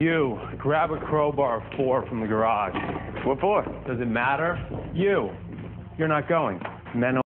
You, grab a crowbar of 4 from the garage. What for? Does it matter? You're not going. Men